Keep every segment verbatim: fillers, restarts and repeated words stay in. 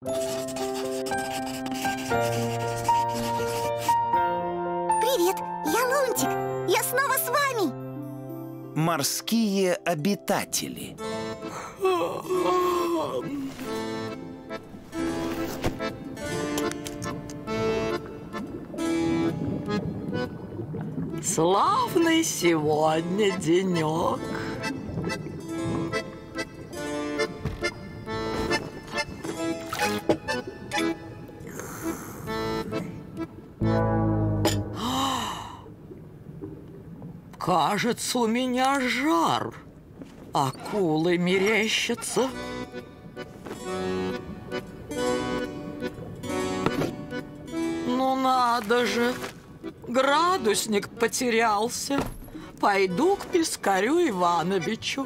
Привет, я Лунтик. Я снова с вами. Морские обитатели. Славный сегодня денек. Кажется, у меня жар. Акулы мерещатся. Ну надо же, градусник потерялся. Пойду к пескарю Ивановичу.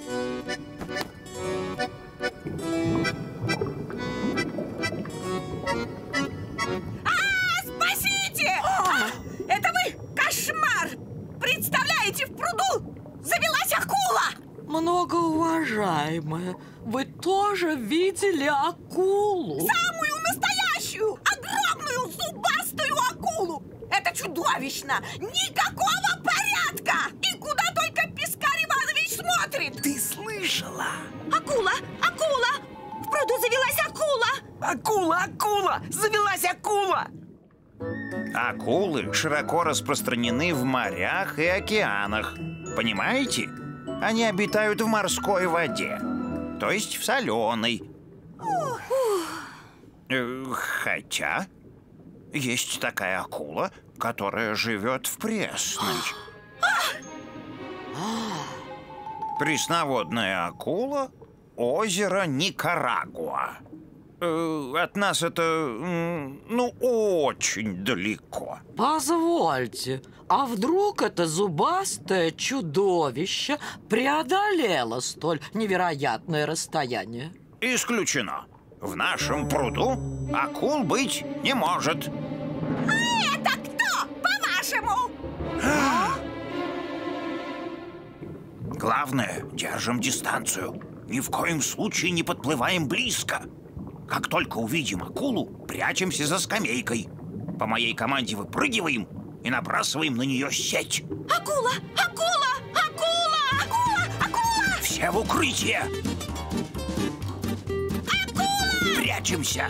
А, спасите! А! Это вы? Кошмар! Представляете, в пруду завелась акула! Многоуважаемая, вы тоже видели акулу? Самую настоящую, огромную зубастую акулу! Это чудовищно! Никакого порядка! И куда только пескарь Иванович смотрит! Ты слышала? Акула! Акула! В пруду завелась акула! Акула, акула! Завелась акула! Акулы широко распространены в морях и океанах. Понимаете? Они обитают в морской воде, то есть в соленой. Э, Хотя есть такая акула, которая живет в пресной. Пресноводная акула — озеро Никарагуа. Э, От нас это, м, ну, очень далеко. Позвольте, а вдруг это зубастое чудовище преодолело столь невероятное расстояние? Исключено. В нашем пруду акул быть не может. А это кто, по-вашему? Главное, держим дистанцию. Ни в коем случае не подплываем близко. Как только увидим акулу, прячемся за скамейкой. По моей команде выпрыгиваем и набрасываем на нее сеть. Акула! Акула! Акула! Акула! Акула! Все в укрытие! Акула! Прячемся!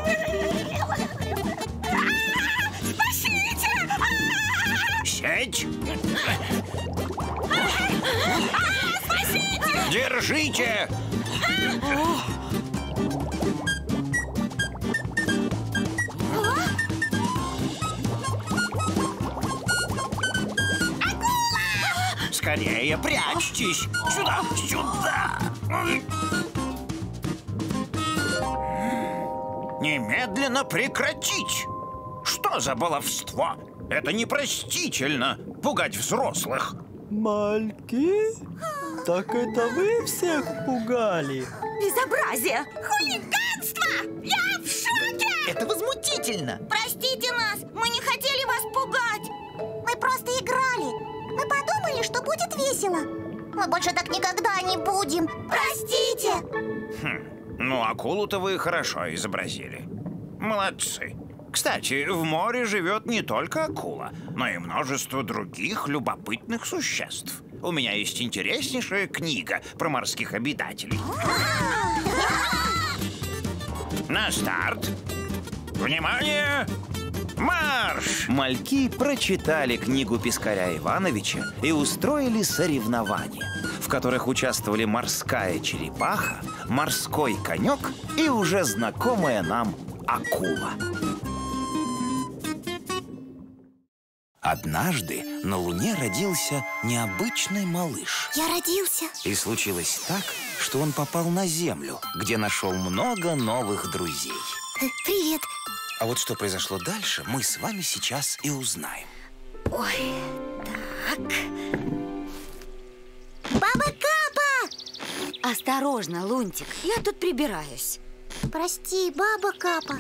Спасите! Сеть! Спасите! Держите! Скорее прячьтесь! Сюда! Сюда! Немедленно прекратить! Что за баловство? Это непростительно пугать взрослых. Мальки? Так это вы всех пугали? Безобразие! Хулиганство! Я в шоке! Это возмутительно! Простите нас, мы не хотели вас пугать. Мы просто играли. Мы подумали, что будет весело. Мы больше так никогда не будем. Простите. Хм, ну, акулу-то вы хорошо изобразили. Молодцы. Кстати, в море живет не только акула, но и множество других любопытных существ. У меня есть интереснейшая книга про морских обитателей. На старт! Внимание! Марш! Мальки прочитали книгу пескаря Ивановича и устроили соревнования, в которых участвовали морская черепаха, морской конек и уже знакомая нам акула. Однажды на Луне родился необычный малыш. Я родился. И случилось так, что он попал на Землю, где нашел много новых друзей. Э, Привет. А вот что произошло дальше, мы с вами сейчас и узнаем. Ой, так. Баба Капа! Осторожно, Лунтик, я тут прибираюсь. Прости, баба Капа.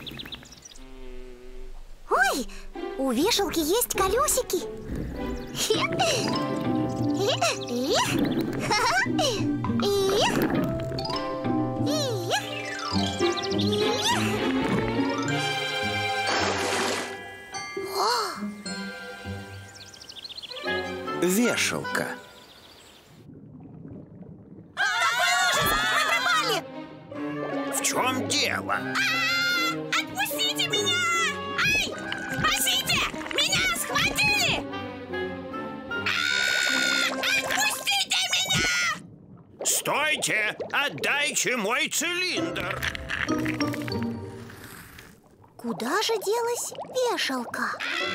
Ой, у вешалки есть колесики. вешалка. В чем дело? Отпустите меня! Ай! Спасите! Меня схватили! Отпустите меня! Стойте! Отдайте мой цилиндр! Куда же делась вешалка?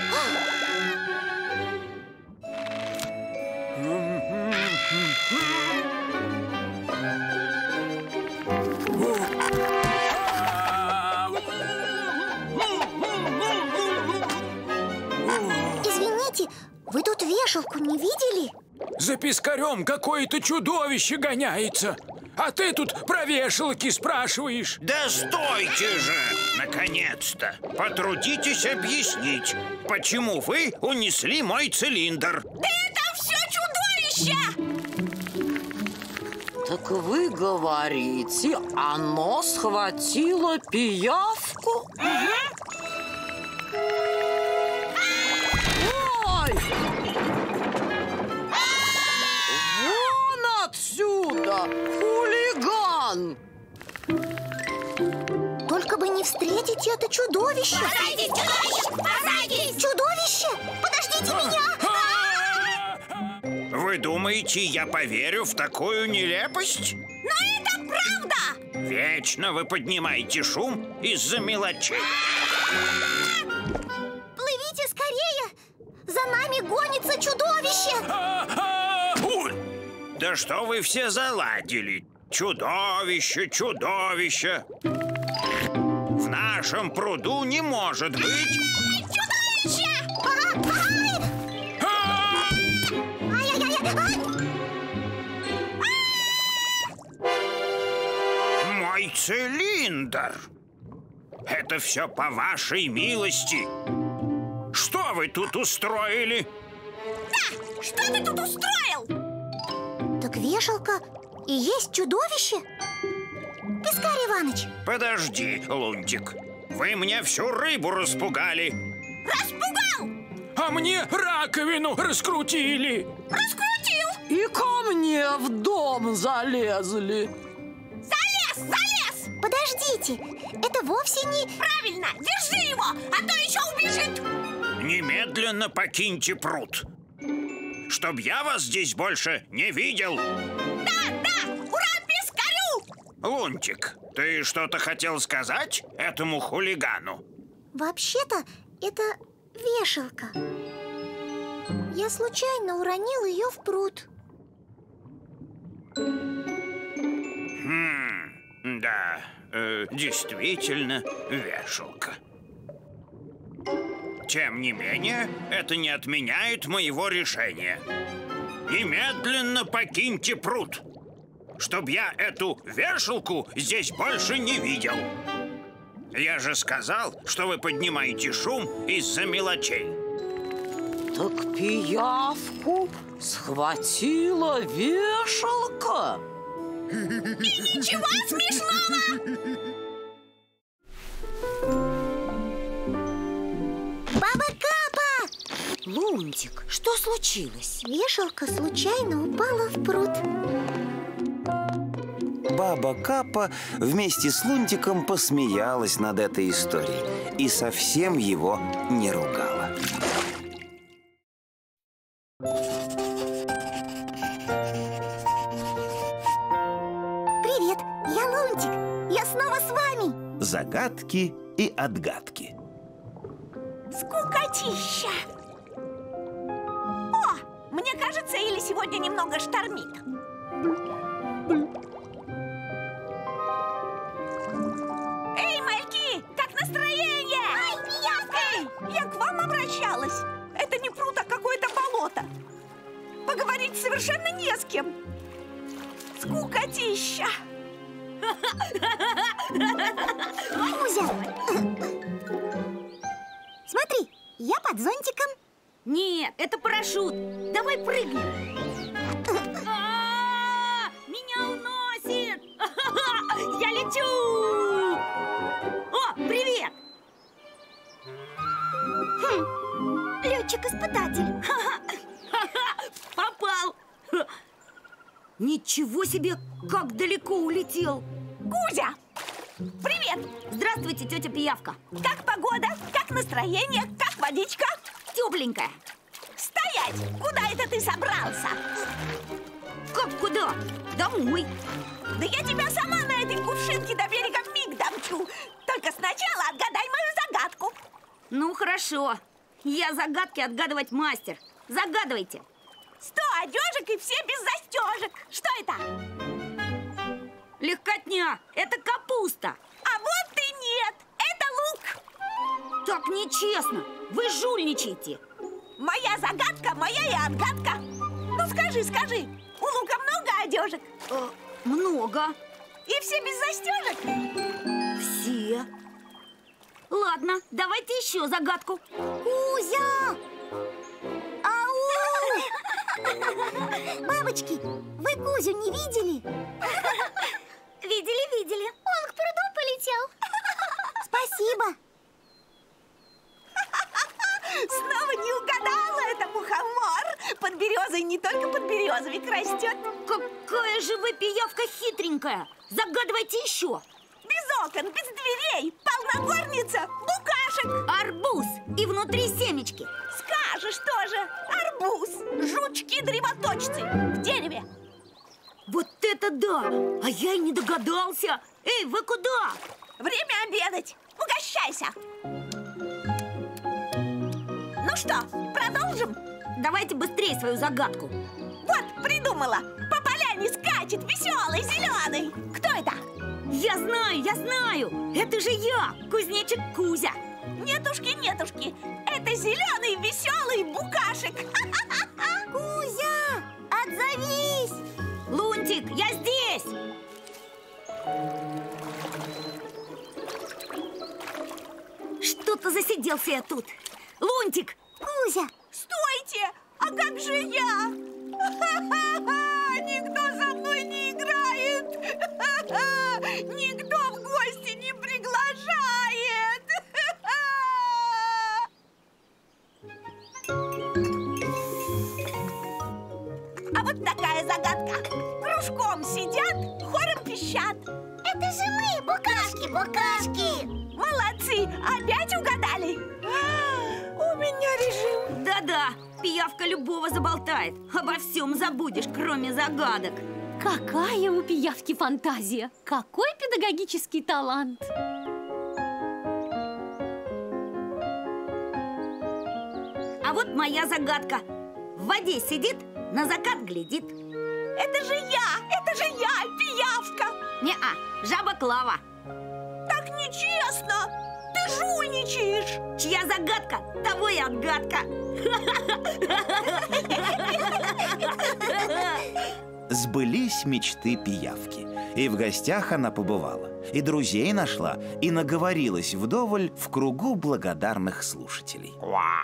Извините, вы тут вешалку не видели? За пескарем какое-то чудовище гоняется. А ты тут про вешалки спрашиваешь. Да стойте же! Наконец-то! Потрудитесь объяснить, почему вы унесли мой цилиндр. Да это все чудовище! Так вы говорите, оно схватило пиявку? Ой! Вон отсюда! Хулиган! Только бы не встретить это чудовище. Спасайтесь, чудовище! Спасайтесь! Чудовище! Подождите меня! Вы думаете, я поверю в такую нелепость? Но это правда! Вечно вы поднимаете шум из-за мелочей. Плывите скорее! За нами гонится чудовище! Да что вы все заладили? Чудовище, чудовище! В нашем пруду не может быть... Чудовище! Мой цилиндр! Это все по вашей милости. Что вы тут устроили? Да! Что ты тут устроил? Так вешалка и есть чудовище? Пискарь Иваныч! Подожди, Лунтик. Вы мне всю рыбу распугали. Распугал! А мне раковину раскрутили. Раскрутил! И ко мне в дом залезли. Залез! Залез! Подождите, это вовсе не... Правильно! Держи его, а то еще убежит! Немедленно покиньте пруд. Чтоб я вас здесь больше не видел. Да, да! Ура пескарю! Лунтик, ты что-то хотел сказать этому хулигану? Вообще-то это вешалка. Я случайно уронил ее в пруд. Хм, да, э, действительно, вешалка. Тем не менее, это не отменяет моего решения. Немедленно покиньте пруд, чтоб я эту вешалку здесь больше не видел. Я же сказал, что вы поднимаете шум из-за мелочей. Так пиявку схватила вешалка? Ничего смешного! Баба Капа! Лунтик, что случилось? Вешалка случайно упала в пруд. Баба Капа вместе с Лунтиком посмеялась над этой историей и совсем его не ругала. Привет, я Лунтик. Я снова с вами. Загадки и отгадки. Скукотища! О, мне кажется, или сегодня немного штормит. Эй, мальки, как настроение? Ай, Эй, я к вам обращалась. Это не пруд, а какое-то болото. Поговорить совершенно не с кем. Скукотища! Музя, смотри, я под зонтиком. Нет, это парашют. Давай прыгнем. А, меня уносит. Я лечу. О, привет. Летчик-испытатель. Ничего себе, как далеко улетел. Кузя! Привет! Здравствуйте, тетя Пиявка. Как погода? Как настроение? Как водичка? Тепленькая. Стоять! Куда это ты собрался? Как куда? Домой. Да я тебя сама на этой кувшинке до берега миг домчу. Только сначала отгадай мою загадку. Ну, хорошо. Я загадки отгадывать мастер. Загадывайте. Сто одежек и все без застежек. Что это? Легкотня. Это капуста. А вот и нет. Это лук. Так нечестно. Вы жульничаете. Моя загадка, моя и отгадка. Ну скажи, скажи, у лука много одежек? Э, много. И все без застежек? Все. Ладно, давайте еще загадку. Кузя! Ау! Бабочки, вы Кузю не видели? Видели, видели. Он к пруду полетел. Спасибо. Снова не угадала, это мухомор. Под березой не только подберезовик растет. Какая же вы пиявка хитренькая. Загадывайте еще. Без окон, без дверей, полногорница, букашек. Арбуз и внутри семечки. Скажешь тоже, арбуз, жучки-древоточцы в дереве. Вот это да! А я и не догадался. Эй, вы куда? Время обедать, угощайся. Ну что, продолжим? Давайте быстрее свою загадку. Вот, придумала. По поляне скачет веселый, зеленый. Кто это? Я знаю, я знаю. Это же я, кузнечик Кузя. Нетушки, нетушки. Это зеленый, веселый букашек. Кузя, отзовись. Лунтик, я здесь. Что-то засиделся я тут. Лунтик! Кузя! Стойте! А как же я? Никто со мной не играет! Никто в гости не приглашает! А вот такая загадка. Кружком сидят, хором пищат. Это же мы, букашки-букашки! Молодцы! Опять угадали? У меня режим. Да-да, пиявка любого заболтает. Обо всем забудешь, кроме загадок. Какая у пиявки фантазия! Какой педагогический талант! А вот моя загадка. В воде сидит, на закат глядит. Это же я! Это же я, пиявка! Не-а, жаба Клава. Так нечестно! Ты жульничаешь! Чья загадка, того и отгадка. Сбылись мечты пиявки. И в гостях она побывала, и друзей нашла, и наговорилась вдоволь в кругу благодарных слушателей.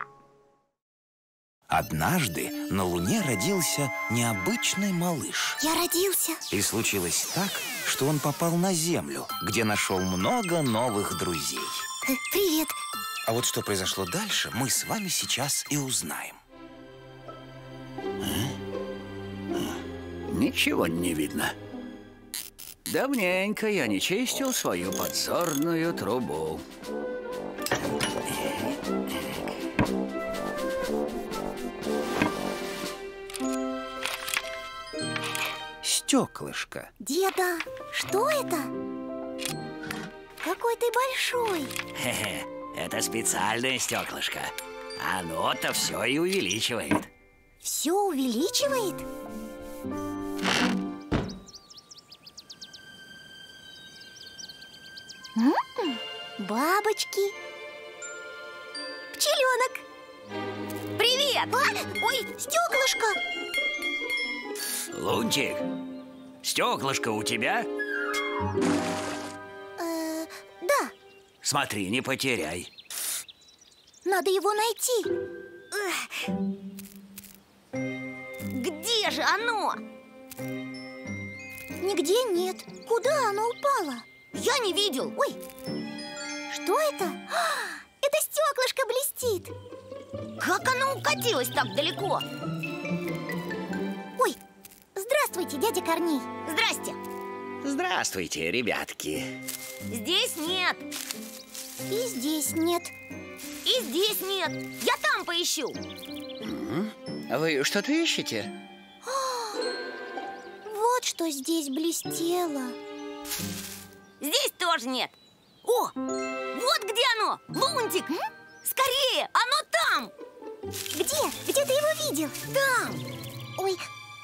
Однажды на Луне родился необычный малыш. Я родился. И случилось так, что он попал на Землю, где нашел много новых друзей. Э, Привет. А вот что произошло дальше, мы с вами сейчас и узнаем. Ничего не видно. Давненько я не чистил свою подзорную трубу. Стеклышко. Деда, что это? Какой ты большой. Хе-хе, это специальное стеклышко. Оно-то все и увеличивает. Все увеличивает? М-м, бабочки. Пчеленок. Привет! А, ой, стеклышко. Лунтик, стеклышко у тебя? Э, да, Смотри, не потеряй. надо его найти. Где же оно? Нигде нет. Куда оно упало? Я не видел. Ой, что это? А, это стеклышко блестит. Как оно укатилось так далеко? Ой, здравствуй. Здравствуйте, дядя Корней. Здрасте. Здравствуйте, ребятки. Здесь нет. И здесь нет. И здесь нет. Я там поищу. А вы что-то ищете? Вот что здесь блестело. Здесь тоже нет. О, вот где оно, Лунтик. Скорее, оно там. Где? Где ты его видел? Там. Ой.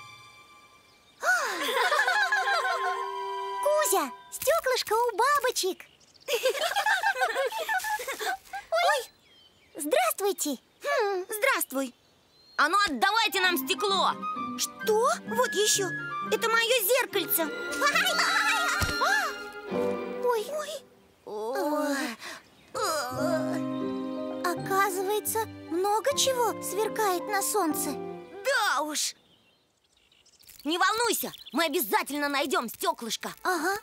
Кузя, стеклышко у бабочек. Ой, здравствуйте. Хм, здравствуй. А ну отдавайте нам стекло. Что? Вот еще. Это мое зеркальце. Ой, ой. Оказывается, много чего сверкает на солнце. Да уж. Не волнуйся, мы обязательно найдем стеклышко. Ага.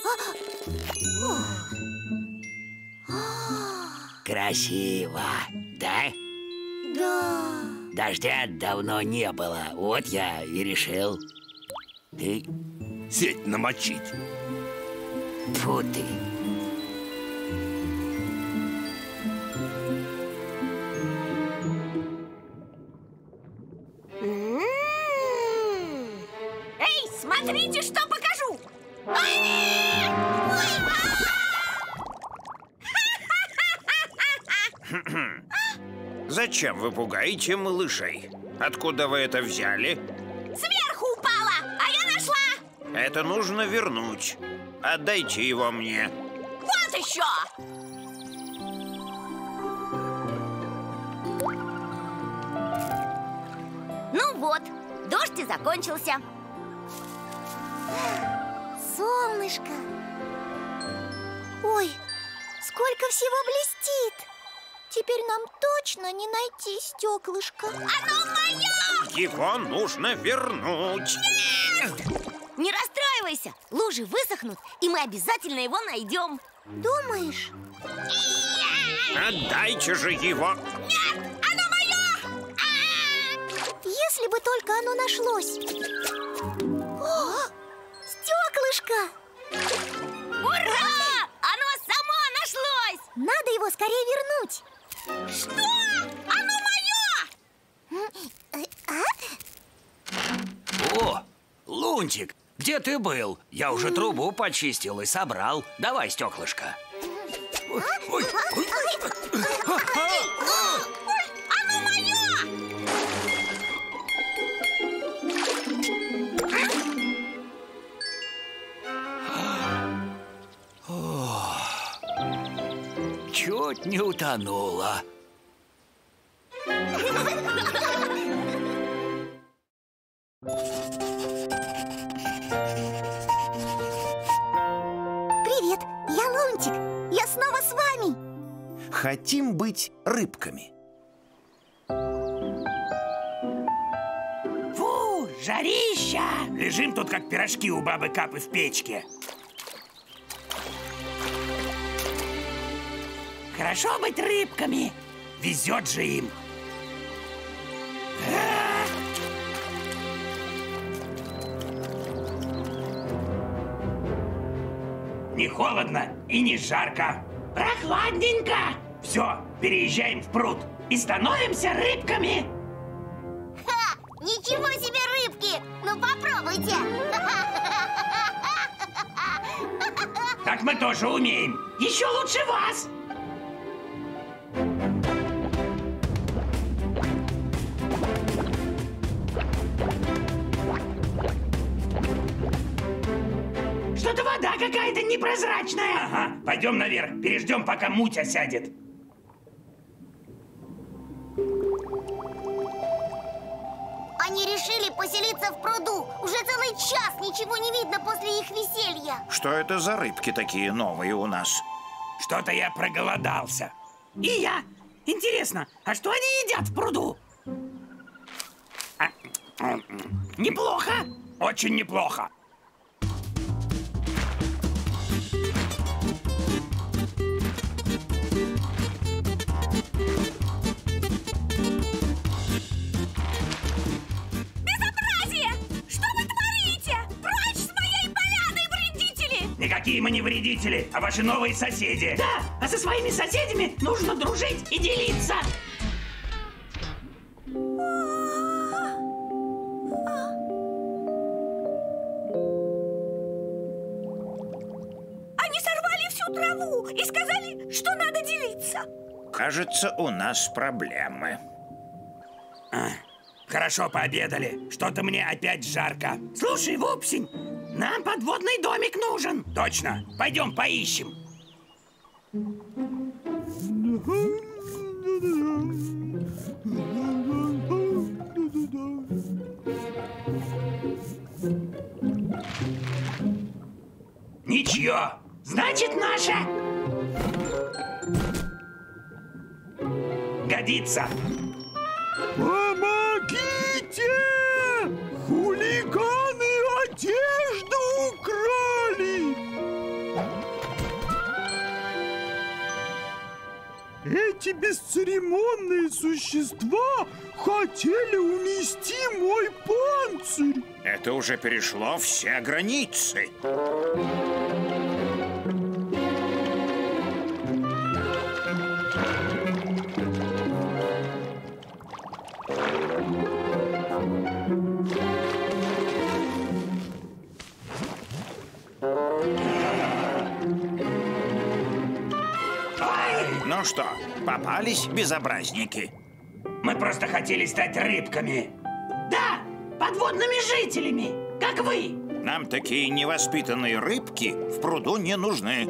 Красиво, да? Да. Дождя давно не было, вот я и решил. Ты сеть намочить. Фу ты. Эй, смотрите, что покажу! Зачем вы пугаете малышей? Откуда вы это взяли? Сверху упала, а я нашла! Это нужно вернуть. Отдайте его мне. Вот еще! Ну вот, дождь и закончился. Солнышко. Ой, сколько всего блестит. Теперь нам точно не найти стеклышко. Оно мое! Его нужно вернуть. Нет! Не расстраивайся, лужи высохнут, и мы обязательно его найдем. Думаешь? Отдайте же его. Нет, оно мое! Если бы только оно нашлось. О, стеклышко! Ура! Оно само нашлось! Надо его скорее вернуть. Что? Оно мое! О, Лунтик, где ты был? Я уже трубу почистил и собрал. Давай стеклышко. Ой, ой, ой. Ой, оно мое! Чуть не утонула. Привет, я Лунтик. Я снова с вами. Хотим быть рыбками. Фу, жарища! Лежим тут, как пирожки у бабы Капы в печке. Хорошо быть рыбками. Везет же им. Не холодно и не жарко. Прохладненько. Все, переезжаем в пруд и становимся рыбками. Ха! Ничего себе рыбки! Ну попробуйте! Так мы тоже умеем. Еще лучше вас. Что-то вода какая-то непрозрачная. Ага, пойдем наверх, переждем, пока муть осядет. Они решили поселиться в пруду. Уже целый час ничего не видно после их веселья. Что это за рыбки такие новые у нас? Что-то я проголодался. И я. Интересно, а что они едят в пруду? А, неплохо. Очень неплохо. Безобразие! Что вы творите? никакие мы не вредители, а ваши новые соседи. Да, а со своими соседями нужно дружить и делиться. Они сорвали всю траву и сказали, что надо делиться. Кажется, у нас проблемы. А, хорошо пообедали. Что-то мне опять жарко. Слушай, Вупсень, нам подводный домик нужен. Точно. Пойдем поищем. Ничье. Значит, наша. Годится. Помогите! Хулиганы одежду украли! Эти бесцеремонные существа хотели унести мой панцирь! Это уже перешло все границы. Ну что, попались безобразники? Мы просто хотели стать рыбками. Да, подводными жителями, как вы. Нам такие невоспитанные рыбки в пруду не нужны.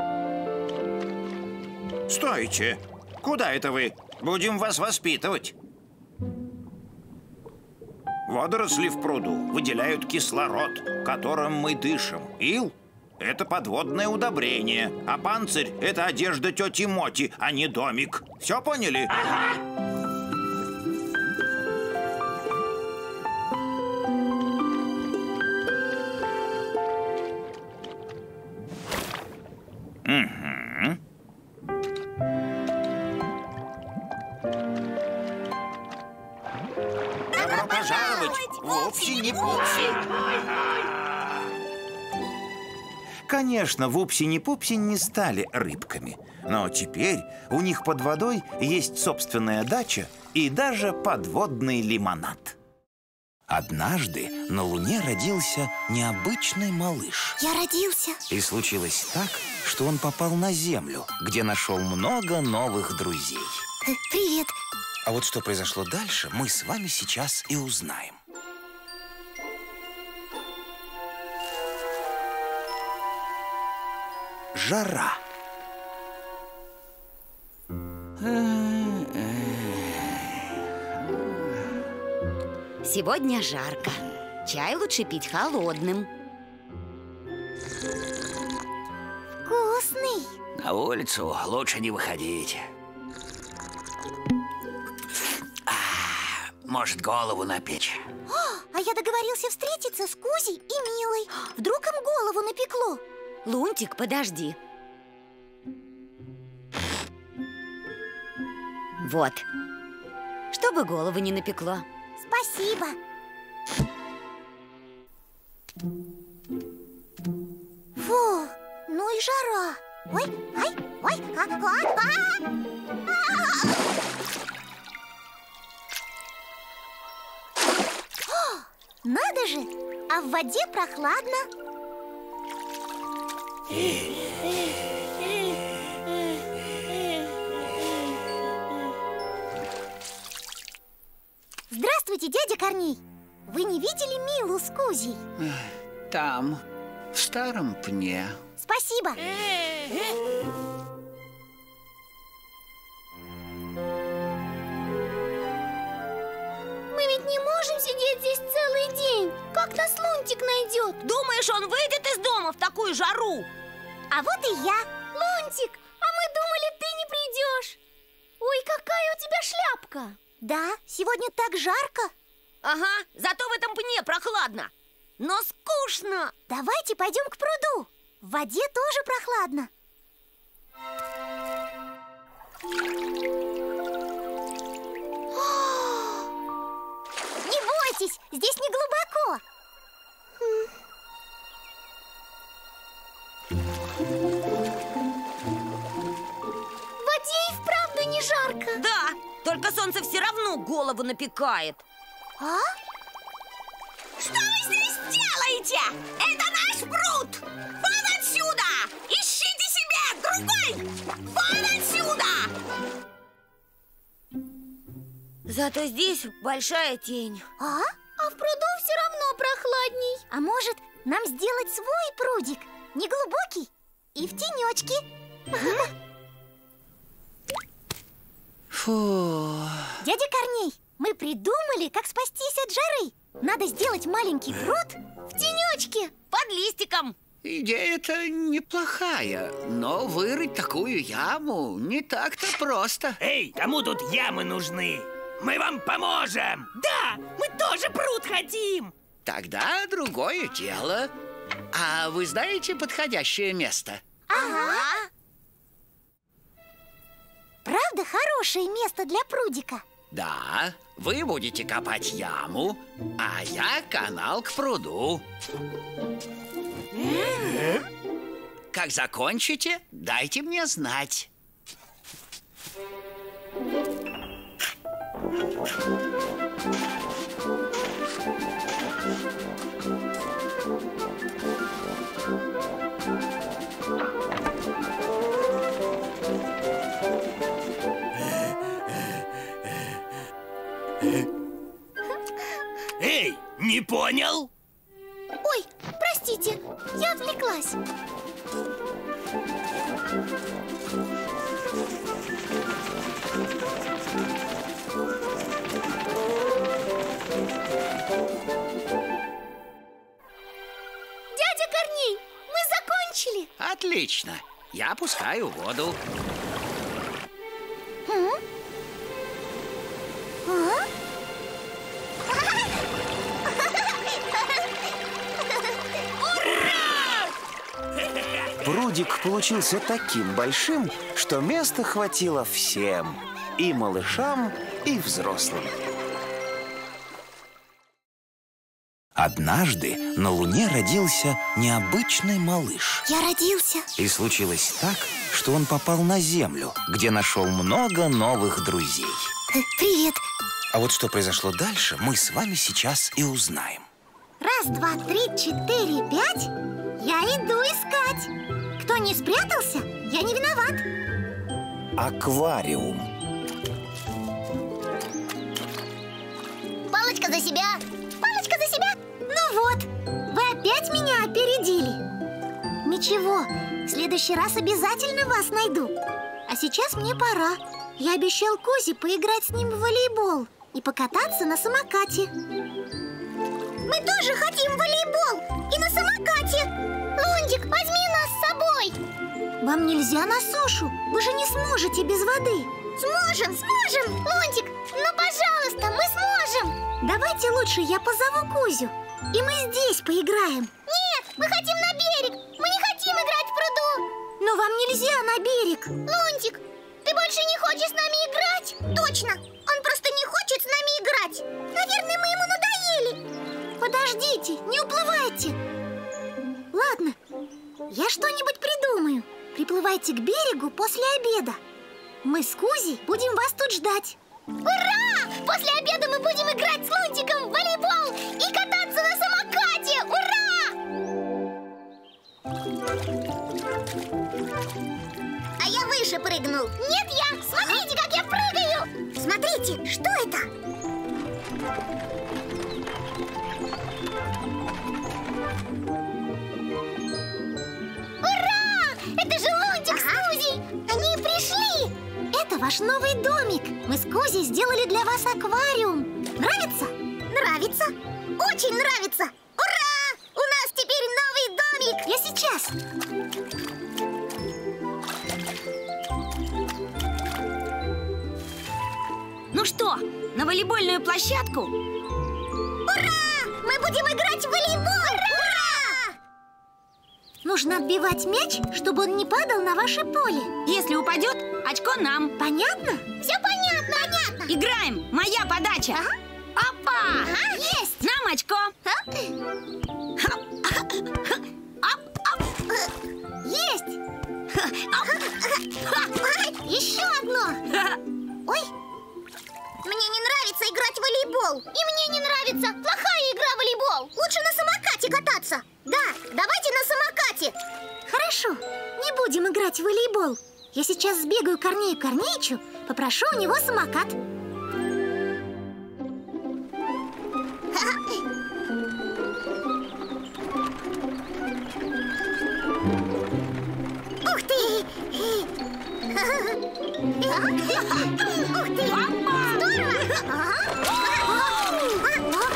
Стойте! Куда это вы? Будем вас воспитывать. Водоросли в пруду выделяют кислород, которым мы дышим. Ил – это подводное удобрение, а панцирь – это одежда тети Моти, а не домик. Все поняли? Ага. Угу. Добро пожаловать в Вупсень-не-Пупсень. Конечно, Вупсень-не-Пупсень не стали рыбками. Но теперь у них под водой есть собственная дача и даже подводный лимонад. Однажды на Луне родился необычный малыш. Я родился. И случилось так, что он попал на Землю, где нашел много новых друзей. Э, Привет. А вот что произошло дальше, мы с вами сейчас и узнаем. Жара. Сегодня жарко. Чай лучше пить холодным. Вкусный. На улицу лучше не выходить. А, может, голову напечь? О, а я договорился встретиться с Кузей и Милой. Вдруг им голову напекло. Лунтик, подожди. Вот. Чтобы голову не напекло. Спасибо. Фу, ну и жара. Ой, ай, ой, а, а, а. О, надо же, а в воде прохладно. Здравствуйте, дядя Корней. Вы не видели Милу с Кузей? Там, в старом пне. Спасибо. Мы ведь не можем сидеть здесь целый день. Как нас Лунтик найдет? Думаешь, он выйдет из дома в такую жару? А вот и я. Лунтик, а мы думали, ты не придешь. Ой, какая у тебя шляпка. Да, сегодня так жарко. Ага, зато в этом пне прохладно. Но скучно. Давайте пойдем к пруду. В воде тоже прохладно. Не бойтесь, здесь не глубоко. жарко. Да, только солнце все равно голову напекает. А? Что вы здесь делаете? Это наш пруд! Вон отсюда! Ищите себе другой! Вон отсюда! Зато здесь большая тень. А? А в пруду все равно прохладней. А может, нам сделать свой прудик? Неглубокий и в тенечке. Фу. Дядя Корней, мы придумали, как спастись от жары. Надо сделать маленький пруд в тенечке. Под листиком. Идея-то неплохая, но вырыть такую яму не так-то просто. Эй, кому тут ямы нужны? Мы вам поможем! Да, мы тоже пруд хотим! Тогда другое дело. А вы знаете подходящее место? Ага. Правда, хорошее место для прудика? Да, вы будете копать яму, а я канал к пруду. Как закончите, дайте мне знать. Эй, не понял? Ой, простите, я отвлеклась. Дядя Корней, мы закончили. Отлично. Я опускаю воду. М? А? Прудик получился таким большим, что места хватило всем. И малышам, и взрослым. Однажды на Луне родился необычный малыш. Я родился. И случилось так, что он попал на Землю, где нашел много новых друзей. Э, Привет. А вот что произошло дальше, мы с вами сейчас и узнаем. Раз, два, три, четыре, пять. Я иду искать. Кто не спрятался, я не виноват. Аквариум. Палочка за себя. Палочка за себя. Ну вот, вы опять меня опередили. Ничего, в следующий раз обязательно вас найду. А сейчас мне пора. Я обещал Козе поиграть с ним в волейбол и покататься на самокате. Мы тоже хотим в волейбол и на самокате. Лунтик, возьми нас с собой. Вам нельзя на сушу, вы же не сможете без воды. Сможем, сможем, Лунтик, ну пожалуйста, мы сможем. Давайте лучше я позову Кузю, и мы здесь поиграем. Нет, мы хотим на берег, мы не хотим играть в пруду. Но вам нельзя на берег. Лунтик, ты больше не хочешь с нами играть? Точно, он просто не хочет с нами играть. Наверное, мы ему надоели. Подождите, не уплывайте. Ладно, я что-нибудь придумаю. Приплывайте к берегу после обеда. Мы с Кузей будем вас тут ждать. Ура! После обеда мы будем играть с Лунтиком в волейбол и кататься на самокате! Ура! А я выше прыгнул. Нет, я! Смотрите, как я прыгаю! Смотрите, что это? Ура! Это же Лунтик ага. с Кузей! Они пришли! Это ваш новый домик. Мы с Кузей сделали для вас аквариум. Нравится? Нравится. Очень нравится. Ура! У нас теперь новый домик. Я сейчас. Ну что, на волейбольную площадку? Ура! Мы будем играть в волейбол! Ура! Нужно отбивать мяч, чтобы он не падал на ваше поле. Если упадет, очко нам. Понятно? Все понятно, понятно. Играем. Моя подача. Ага. Опа! Ага, есть. Нам очко. Есть. Еще одно. Ой, мне не нравится играть в волейбол. И мне не нравится. Плохая игра в волейбол. Лучше на самокате кататься. Да, давайте на самокате. Хорошо, не будем играть в волейбол. Я сейчас сбегаю к Корнею Корнеичу, попрошу у него самокат. Ух ты! Ух ты! Здорово!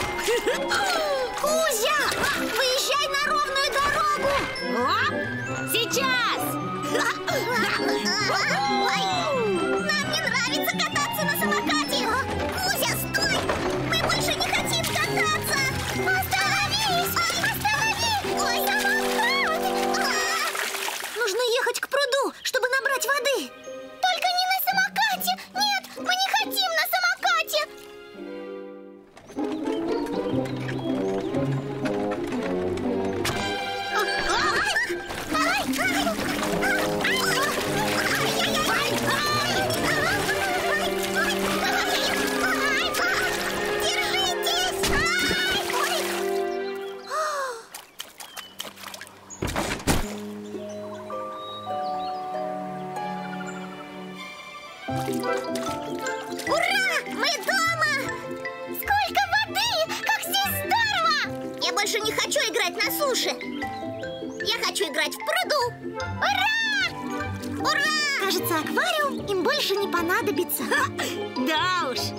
Кузя! Выезжай на ровную дорогу! Сейчас! Ой, нам не нравится кататься на самокате! Кузя, стой! Мы больше не хотим кататься! Остановись! Остановись! Ой, самокат! Нужно ехать к пруду, чтобы набрать воды. Только не на самокате! Нет, мы не хотим на самокате! Ура! Мы дома! Сколько воды! Как здесь здорово! Я больше не хочу играть на суше. Я хочу играть в пруду. Ура! Ура! Кажется, аквариум им больше не понадобится. Да уж.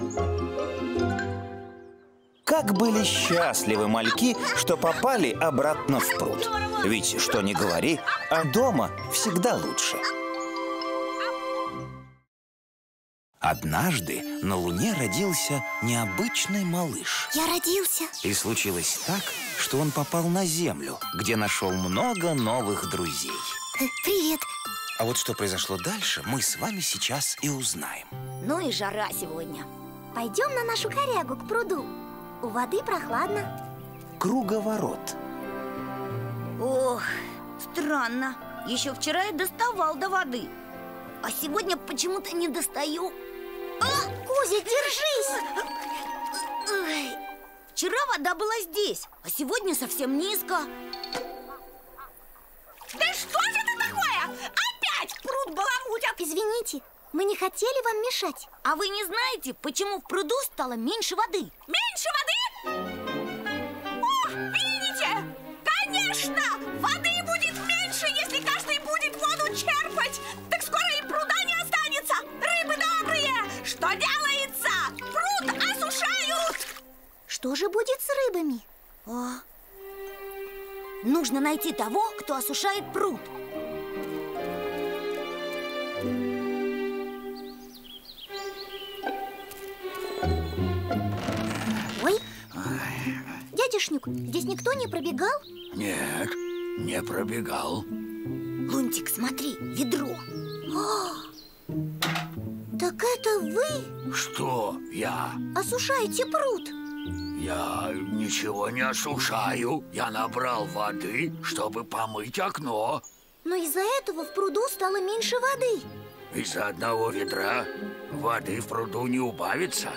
Как были счастливы мальки, что попали обратно в пруд. Ведь, что ни говори, а дома всегда лучше. Однажды на Луне родился необычный малыш. Я родился. И случилось так, что он попал на Землю, где нашел много новых друзей. Э, Привет. А вот что произошло дальше, мы с вами сейчас и узнаем. Ну и жара сегодня. Пойдем на нашу корягу к пруду. У воды прохладно. Круговорот. Ох, странно. Еще вчера я доставал до воды, а сегодня почему-то не достаю. А, Кузя, держись! Ой, вчера вода была здесь, а сегодня совсем низко. Да что же это такое? Опять пруд баламутят! Извините, мы не хотели вам мешать. А вы не знаете, почему в пруду стало меньше воды? Меньше воды? О, видите? Конечно! Воды будет меньше, если каждый будет воду черпать. Так скоро и пруда не останется. Рыбы добрые! Что делается? Пруд осушают! Что же будет с рыбами? А? Нужно найти того, кто осушает пруд. Ой, дядя Шнюк, здесь никто не пробегал? Нет, не пробегал. Лунтик, смотри, ведро. О, так это вы Что я? осушаете пруд? Я ничего не осушаю. Я набрал воды, чтобы помыть окно. Но из-за этого в пруду стало меньше воды. Из-за одного ведра воды в пруду не убавится.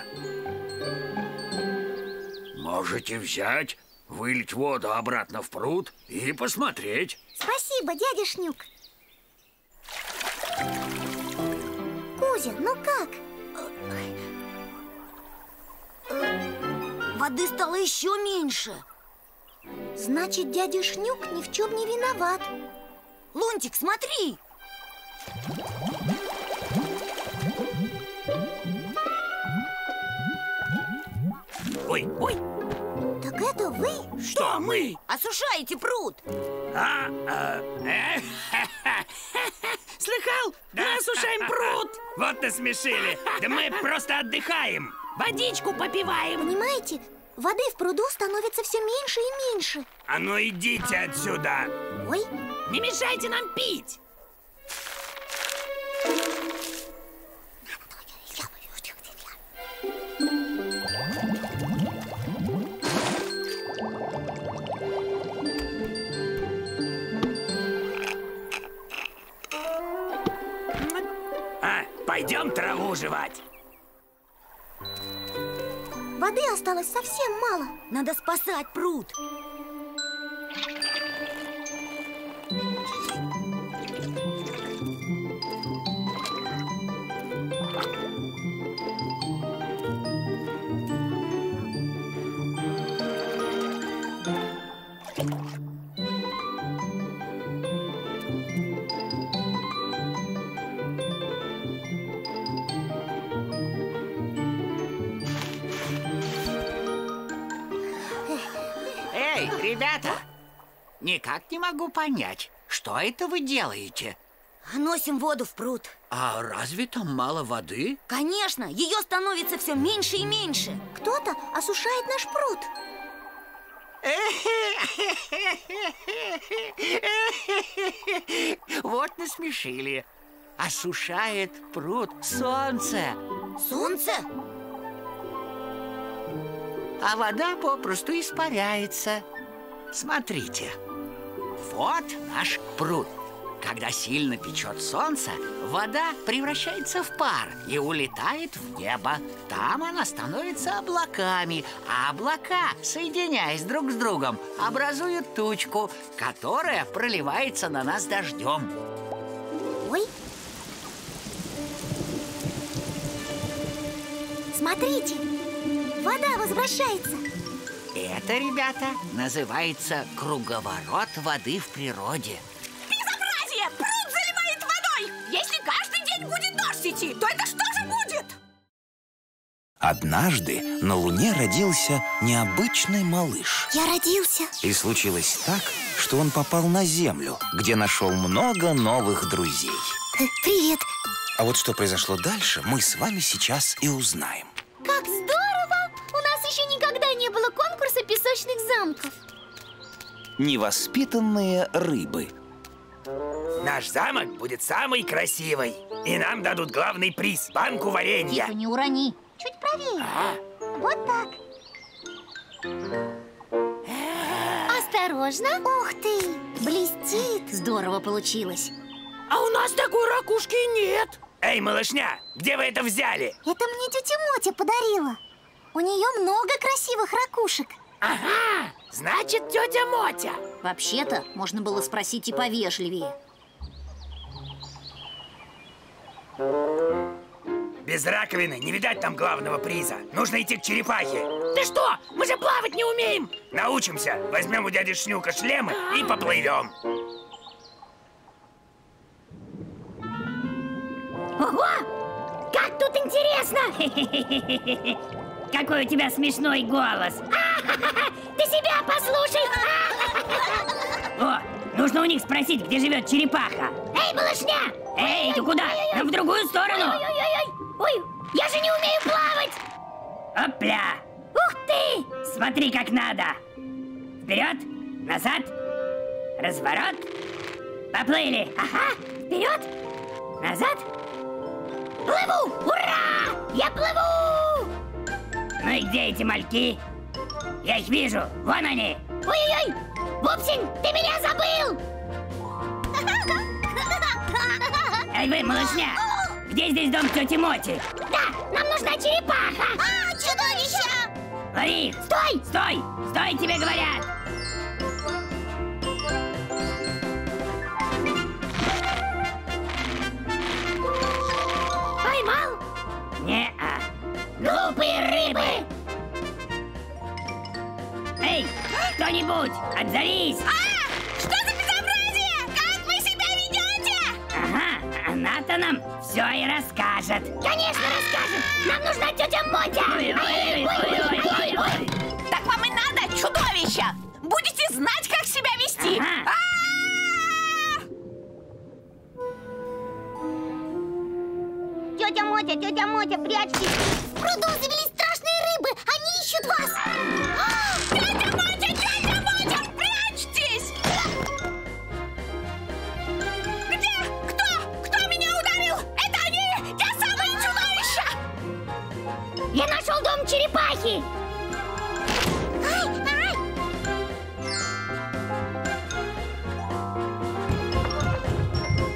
Можете взять, вылить воду обратно в пруд и посмотреть. Спасибо, дядя Шнюк. Кузя, ну как? Воды стало еще меньше. Значит, дядя Шнюк ни в чем не виноват. Лунтик, смотри. Ой, ой, Так это вы? что мы? Осушаете пруд. А, а, э, Слыхал? Мы осушаем пруд. Вот насмешили. Да мы просто отдыхаем. Водичку попиваем. Понимаете, воды в пруду становится все меньше и меньше. А ну идите отсюда. Ой, Не мешайте нам пить. А, пойдем траву жевать. Воды осталось совсем мало. Надо спасать пруд. Эй, ребята! Никак не могу понять, что это вы делаете? Носим воду в пруд. А разве там мало воды? Конечно, ее становится все меньше и меньше. Кто-то осушает наш пруд. Вот насмешили. Осушает пруд солнце. Солнце? А вода попросту испаряется. Смотрите. Вот наш пруд. Когда сильно печет солнце, вода превращается в пар и улетает в небо. Там она становится облаками, а облака, соединяясь друг с другом, образуют тучку, которая проливается на нас дождем. Ой. Смотрите, вода возвращается. Это, ребята, называется круговорот воды в природе. Безобразие! Пруд заливает водой! Если каждый день будет дождь идти, то это что же будет? Однажды на Луне родился необычный малыш. Я родился. И случилось так, что он попал на Землю, где нашел много новых друзей. Э, Привет. А вот что произошло дальше, мы с вами сейчас и узнаем. Как здорово! У нас еще никогда не было конкурса песочных замков. Невоспитанные рыбы. Наш замок будет самый красивый. И нам дадут главный приз – банку варенья. Тихо, не урони. Чуть правее. А? Вот так. Осторожно. Ух ты, блестит. Здорово получилось. А у нас такой ракушки нет. Эй, малышня, где вы это взяли? Это мне тетя Мотя подарила. У нее много красивых ракушек. Ага, значит, тетя Мотя. Вообще-то, можно было спросить и повежливее. Без раковины не видать там главного приза. Нужно идти к черепахе. Ты что? Мы же плавать не умеем. Научимся. Возьмем у дяди Шнюка шлемы и поплывем. Ого! Как тут интересно! Какой у тебя смешной голос! Ты себя послушай! О, нужно у них спросить, где живет черепаха. Эй, малышня! Эй, ты куда? Нам в другую сторону! Ой, я же не умею плавать! Опля! Ух ты! Смотри, как надо! Вперед, назад, разворот. Поплыли! Ага, вперед, назад. Плыву! Ура! Я плыву! Ну и где эти мальки? Я их вижу, вон они! Ой-ой-ой! Пупсень, ты меня забыл! Эй вы, малышня! Где здесь дом тети Моти? Да, нам нужна черепаха! А, чудовище! Лови их! Стой! Стой! Стой, тебе говорят! Поймал? Не-а! Глупые рыбы! Эй, кто-нибудь, отзовись! А, что за безобразие? Как вы себя ведете? Ага, она-то нам все и расскажет. Конечно, расскажет! Нам нужна тетя Мотя! Ой-ой-ой-ой-ой-ой! Так вам и надо, чудовище! Будете знать, как себя вести! Ага. Тетя Мотя, тетя Мотя, прячьтесь! В пруду завелись страшные рыбы! Они ищут вас! Тетя Мотя, тетя Мотя, прячьтесь! Где? Кто? Кто меня ударил? Это они! Те самые чудовища! Я нашел дом черепахи! Ай, ай!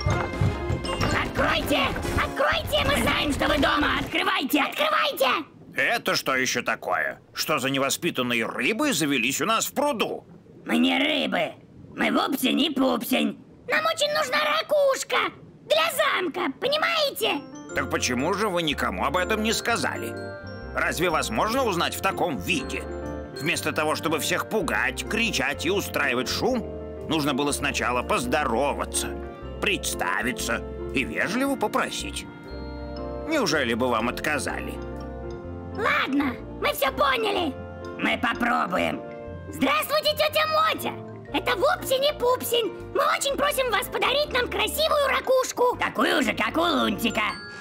Откройте! Откройте! Мы знаем, что вы дома! Открывайте! Открывайте! Это что еще такое? Что за невоспитанные рыбы завелись у нас в пруду? Мы не рыбы. Мы вупсень не пупсень. Нам очень нужна ракушка для замка, понимаете? Так почему же вы никому об этом не сказали? Разве вас можно узнать в таком виде? Вместо того, чтобы всех пугать, кричать и устраивать шум, нужно было сначала поздороваться, представиться и вежливо попросить. Неужели бы вам отказали? Ладно, мы все поняли. Мы попробуем. Здравствуйте, тетя Мотя. Это Вупсень и Пупсень. Мы очень просим вас подарить нам красивую ракушку. Такую же, как у Лунтика.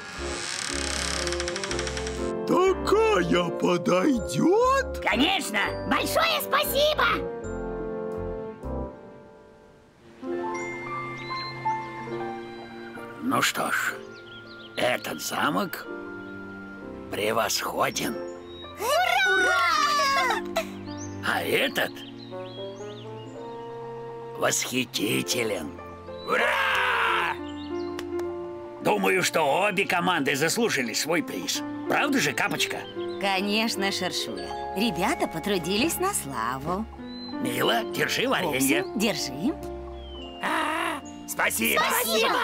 Такая подойдет? Конечно. Большое спасибо. Ну что ж, этот замок превосходен. Ура! А этот восхитителен. Ура! Думаю, что обе команды заслужили свой приз. Правда же, Капочка? Конечно, Шершуля. Ребята потрудились на славу. Мила, держи варенье. Пупсень, держи. А, спасибо. Спасибо.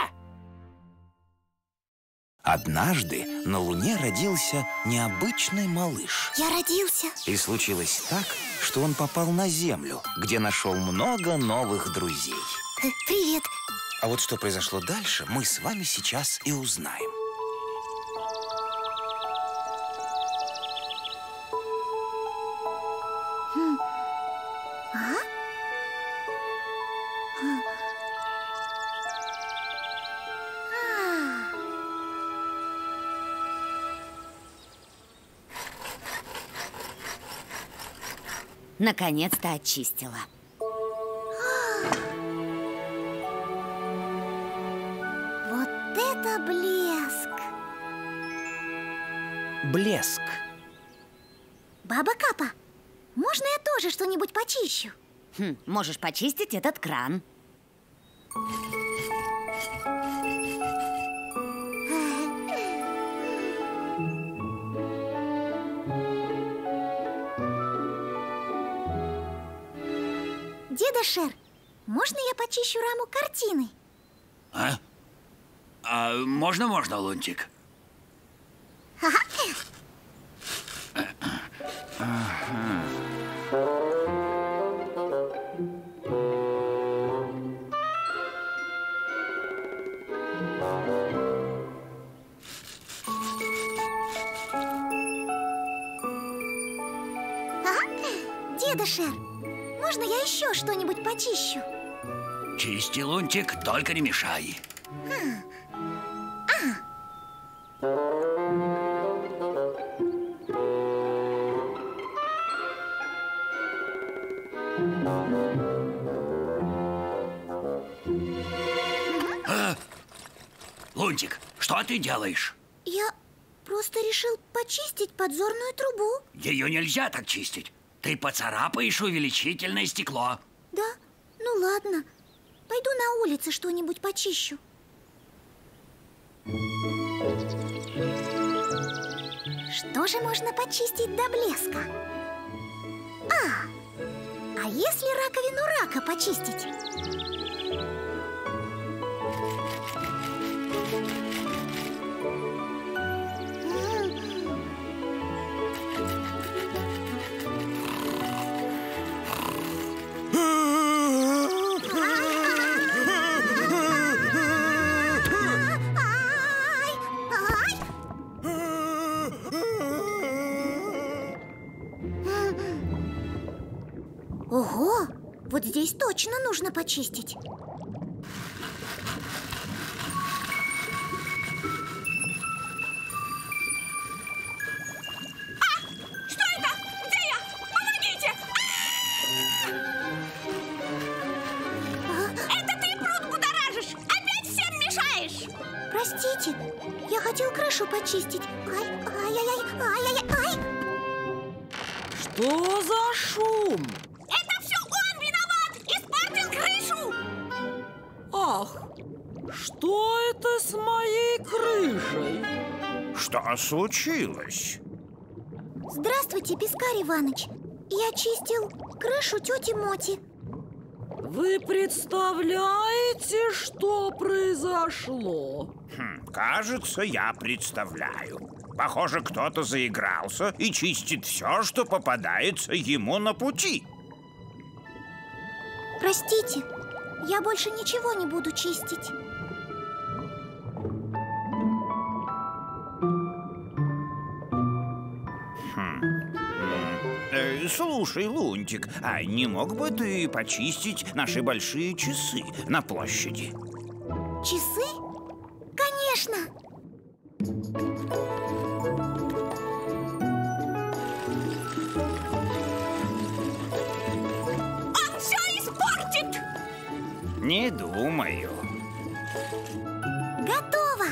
Однажды на Луне родился необычный малыш. Я родился. И случилось так, что он попал на Землю, где нашел много новых друзей. Э, Привет. А вот что произошло дальше, мы с вами сейчас и узнаем. А? Наконец-то очистила. Вот это блеск. Блеск. Баба Капа, можно я тоже что-нибудь почищу? Хм, можешь почистить этот кран. Деда Шер, можно я почищу раму картины? А? А можно, можно, Лунтик? Деда Шер, можно я еще что-нибудь почищу? Чисти, Лунтик, только не мешай. А? Лунтик, что ты делаешь? Я просто решил почистить подзорную трубу. Ее нельзя так чистить. Ты поцарапаешь увеличительное стекло. Да? Ну ладно. Пойду на улице что-нибудь почищу. Что же можно почистить до блеска? А, а если раковину рака почистить? Ого, вот здесь точно нужно почистить. Что это? Где я? Помогите! Это ты пруд будоражишь! Опять всем мешаешь! Простите, я хотел крышу почистить. Ай, ай-яй-яй, ай-яй-яй, ай! Что за шум? Это все он виноват! Испортил крышу! Ах, что это с моей крышей? Что случилось? Здравствуйте, Пискарь Иваныч. Я чистил крышу тети Моти. Вы представляете, что произошло? Хм, кажется, я представляю. Похоже, кто-то заигрался и чистит все, что попадается ему на пути. Простите, я больше ничего не буду чистить. Э, слушай, Лунтик, а не мог бы ты почистить наши большие часы на площади? Часы? Конечно! Он все испортит! Не думаю. Готово!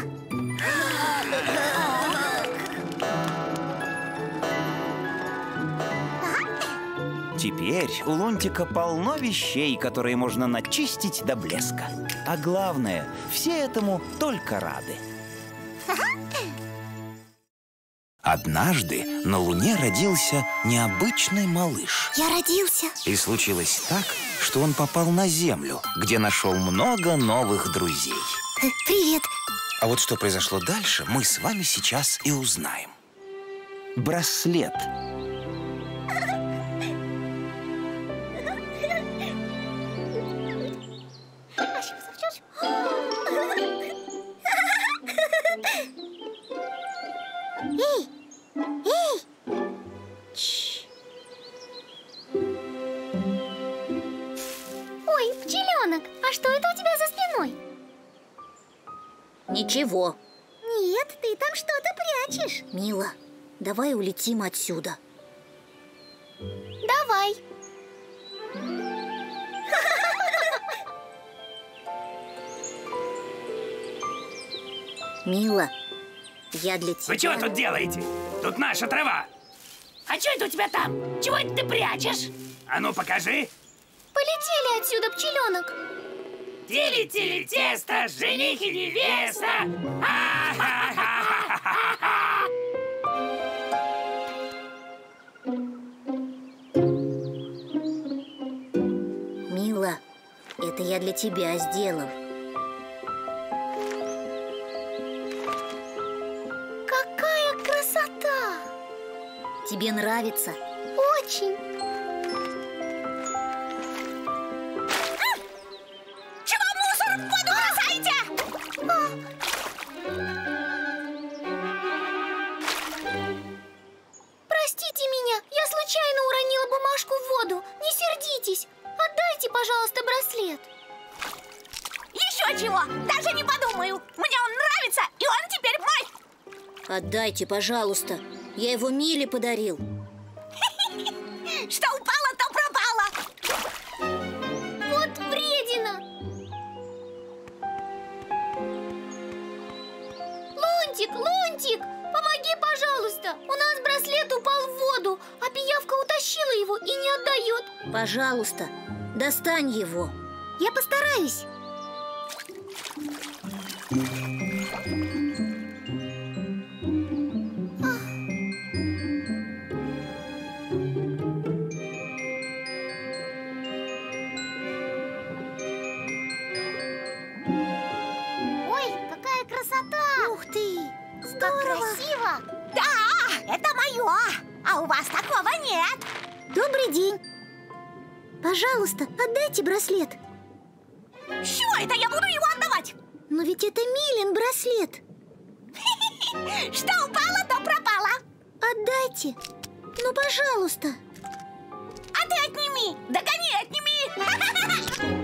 Теперь у Лунтика полно вещей, которые можно начистить до блеска. А главное, все этому только рады. Однажды на Луне родился необычный малыш. Я родился. И случилось так, что он попал на Землю, где нашел много новых друзей. Привет. А вот что произошло дальше, мы с вами сейчас и узнаем. Браслет. Эй! Эй! Чш. Ой, пчеленок, а что это у тебя за спиной? Ничего. Нет, ты там что-то прячешь. Мила, давай улетим отсюда. Давай. Мила, я для тебя... Вы чего тут делаете? Тут наша трава. А что это у тебя там? Чего это ты прячешь? А ну покажи. Полетели отсюда, пчеленок. Тили-тили тесто, жених и невеста. Мила, это я для тебя сделал. Какая красота! Тебе нравится? Очень. Чего мусор в воду бросаете? Простите меня, я случайно уронила бумажку в воду. Не сердитесь. Отдайте, пожалуйста, браслет. Еще чего? Даже не подумаю. Мне он нравится, и он теперь мой. Отдайте, пожалуйста. Я его Миле подарил. Что упало, то пропало. Вот вредина. Лунтик, Лунтик, помоги, пожалуйста. У нас браслет упал в воду, а пиявка утащила его и не отдает. Пожалуйста, достань его. Я постараюсь. Ой, какая красота! Ух ты! Здорово! Как красиво! Да, это мое, а у вас такого нет. Добрый день. Пожалуйста, отдайте браслет. Что это я буду его отдавать? Но ведь это Милин браслет. Что упало, то пропало. Отдайте. Ну, пожалуйста. А ты отними, догони, отними.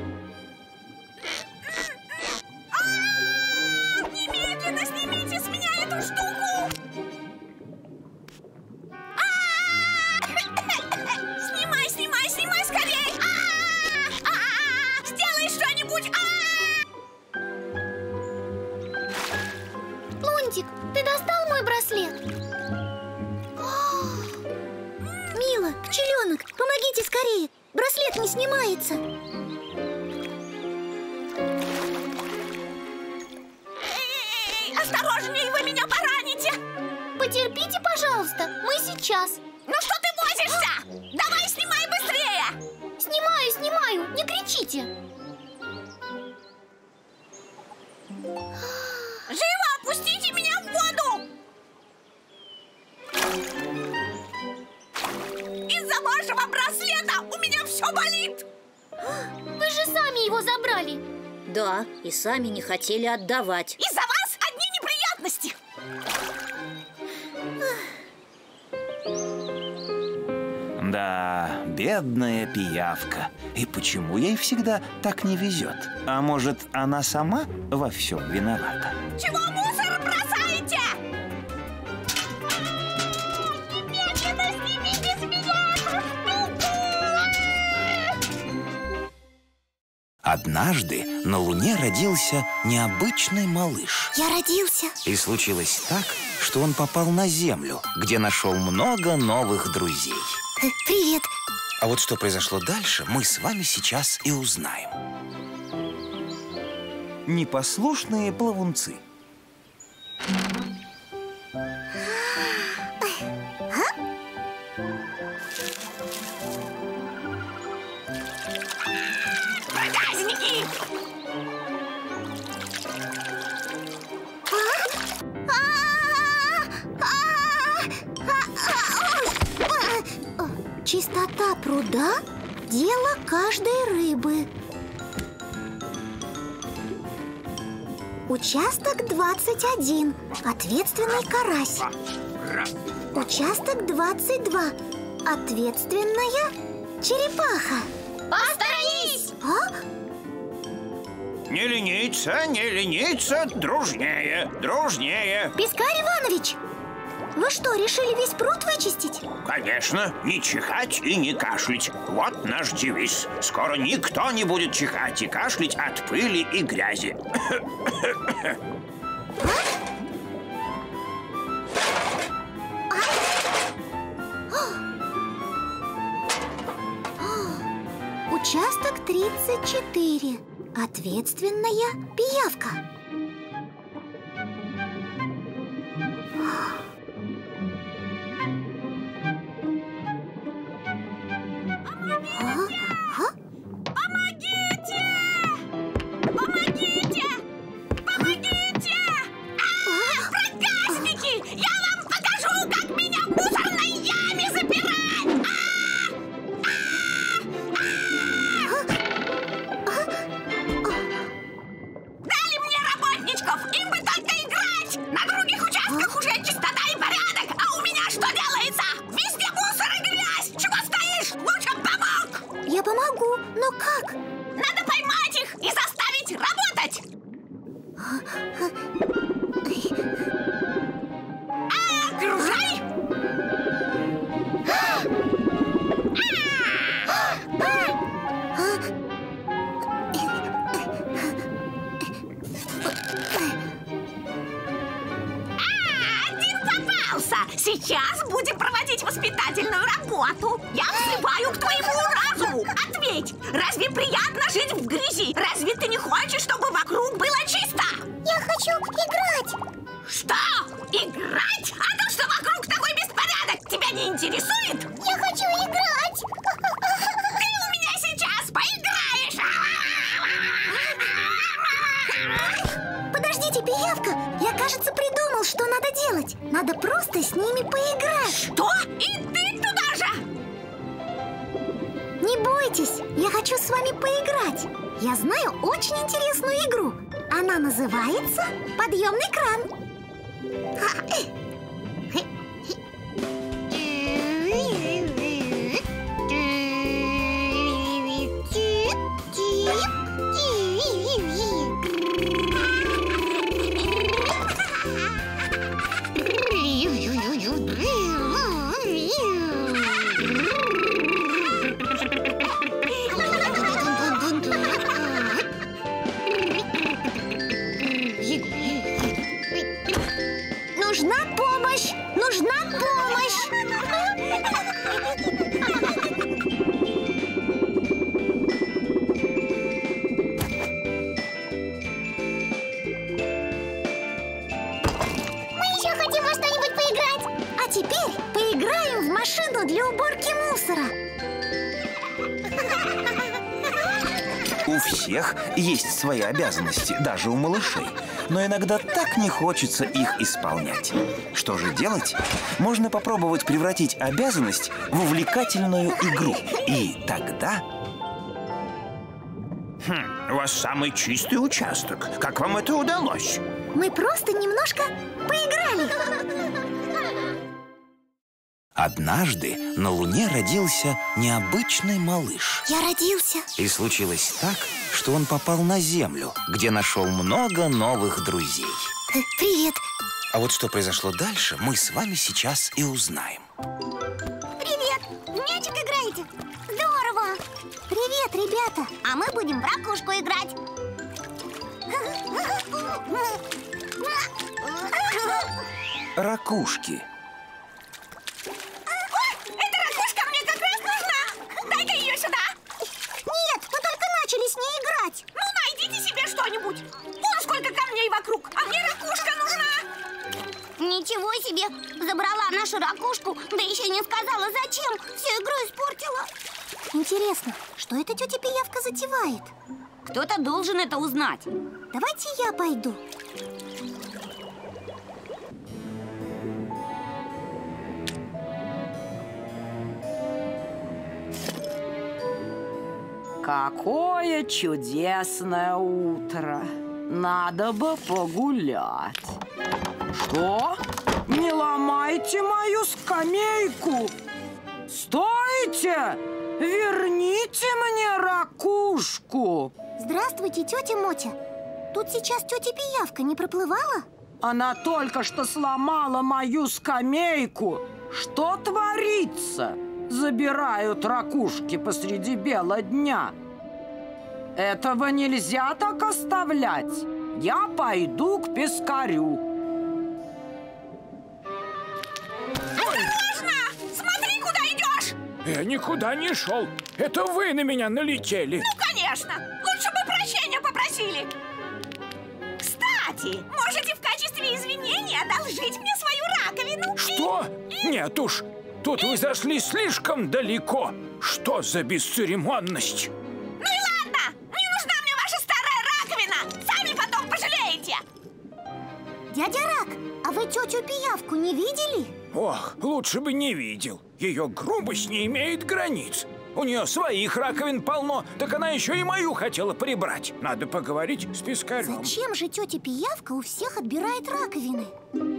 Немедленно снимите с меня эту штуку. Снимай, снимай, снимай скорей. Сделай что-нибудь. Лунтик, ты достал мой браслет? Мила, пчеленок, помогите скорее. Браслет не снимается. Осторожнее, вы меня пораните. Потерпите, пожалуйста, мы сейчас. Ну что ты возишься? Давай снимай быстрее! Снимаю, снимаю, не кричите. Живо опустите меня в воду! Из-за вашего браслета у меня все болит! Вы же сами его забрали. Да, и сами не хотели отдавать. Из-за вас одни неприятности! Да, бедная пиявка. И почему ей всегда так не везет? А может, она сама во всем виновата? Чего мусор бросаете? Немедленно снимите с меня эту штуку! Однажды на Луне родился необычный малыш. Я родился. И случилось так, что он попал на Землю, где нашел много новых друзей. Э, привет. А вот что произошло дальше, мы с вами сейчас и узнаем. Непослушные плавунцы. Проказники! Чистота пруда – дело каждой рыбы. Участок двадцать один. Ответственный карась. Участок двадцать два. Ответственная черепаха. Посторонись! А? Не лениться, не лениться, дружнее, дружнее. Пискарь Иванович, вы что, решили весь пруд вычистить? Конечно, не чихать и не кашлять. Вот наш девиз. Скоро никто не будет чихать и кашлять от пыли и грязи. Участок тридцать четыре. Ответственная пиявка. Помогите! Помогите! Помогите! А, проказники! Я вам покажу, как меня в мусорной яме запирать! Дали мне работничков! Им бы только играть! На других участках уже чистота и порядок! А у меня что делается? Везде мусор и грязь! Чего стоишь? Лучше помог! Я помогу, но как? Надо поймать их и заставить работать! А, окружай! А, один попался! Сейчас будем проводить воспитательную работу. Я взываю к твоему разуму. Ответь, разве приятно жить в грязи? Разве ты не хочешь, чтобы вокруг было чисто? Я хочу играть. Что? Играть? А то, что вокруг такой беспорядок, тебя не интересует? Я хочу играть. Ты у меня сейчас поиграешь! Подождите, пиявка. Я, кажется, придумал, что надо делать. Надо просто с ними поиграть. Что? И ты туда же? Не бойтесь, я хочу с вами поиграть. Я знаю очень интересную игру. Она называется «Подъемный кран». Нужна помощь. теперь поиграем в машину для уборки мусора. У всех есть свои обязанности, даже у малышей. Но иногда так не хочется их исполнять. Что же делать? Можно попробовать превратить обязанность в увлекательную игру. И тогда... Хм, у вас самый чистый участок. Как вам это удалось? Мы просто немножко поиграли. Однажды на Луне родился необычный малыш. Я родился. И случилось так, что он попал на Землю, где нашел много новых друзей. Э, привет. А вот что произошло дальше, мы с вами сейчас и узнаем. Привет. В мячик играете? Здорово. Привет, ребята. А мы будем в ракушку играть. Ракушки. Что-нибудь. Вон сколько камней вокруг, а мне ракушка нужна. Ничего себе, забрала нашу ракушку, да еще не сказала зачем, всю игру испортила. Интересно, что эта тетя Пиявка затевает? Кто-то должен это узнать. Давайте я пойду. Какое чудесное утро! Надо бы погулять. Что? Не ломайте мою скамейку! Стойте! Верните мне ракушку! Здравствуйте, тетя Мотя. Тут сейчас тетя Пиявка не проплывала? Она только что сломала мою скамейку. Что творится? Забирают ракушки посреди бела дня. Этого нельзя так оставлять. Я пойду к пескарю. Осторожно! Смотри, куда идешь! Я никуда не шел. Это вы на меня налетели. Ну, конечно! Лучше бы прощения попросили. Кстати, можете в качестве извинения одолжить мне свою раковину. Что? И... Нет уж. Тут вы зашли слишком далеко. Что за бесцеремонность? Ну и ладно! Не нужна мне ваша старая раковина! Сами потом пожалеете! Дядя Рак, а вы тетю Пиявку не видели? Ох, лучше бы не видел. Ее грубость не имеет границ. У нее своих раковин полно, так она еще и мою хотела прибрать. Надо поговорить с пескарем. Зачем же тетя Пиявка у всех отбирает раковины?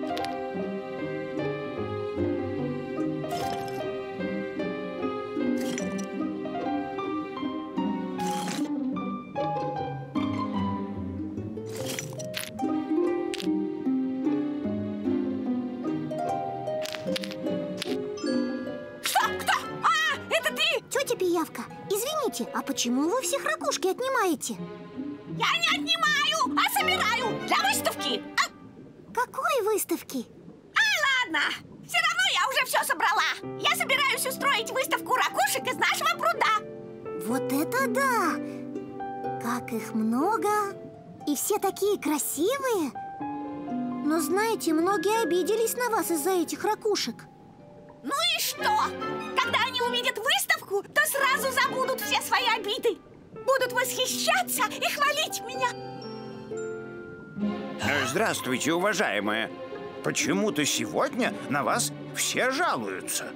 Пиявка, извините, а почему вы всех ракушки отнимаете? Я не отнимаю, а собираю для выставки. А... Какой выставки? А, ладно, все равно я уже все собрала. Я собираюсь устроить выставку ракушек из нашего пруда. Вот это да! Как их много! И все такие красивые! Но знаете, многие обиделись на вас из-за этих ракушек. Ну и что? Когда они увидят выставку, то сразу забудут все свои обиды. Будут восхищаться и хвалить меня. Здравствуйте, уважаемая. Почему-то сегодня на вас все жалуются.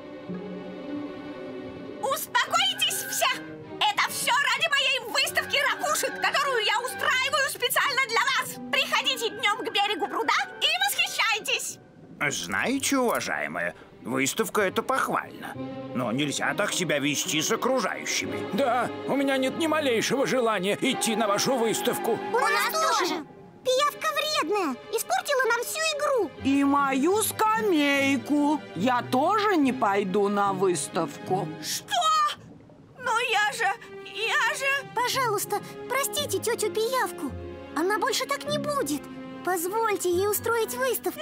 Успокойтесь все! Это все ради моей выставки ракушек, которую я устраиваю специально для вас. Приходите днем к берегу пруда и восхищайтесь. Знаете, уважаемая, выставка — это похвально. Но нельзя так себя вести с окружающими. Да, у меня нет ни малейшего желания идти на вашу выставку. У нас тоже. Пиявка вредная, испортила нам всю игру. И мою скамейку. Я тоже не пойду на выставку. Что? Но я же, я же... Пожалуйста, простите тетю Пиявку. Она больше так не будет. Позвольте ей устроить выставку.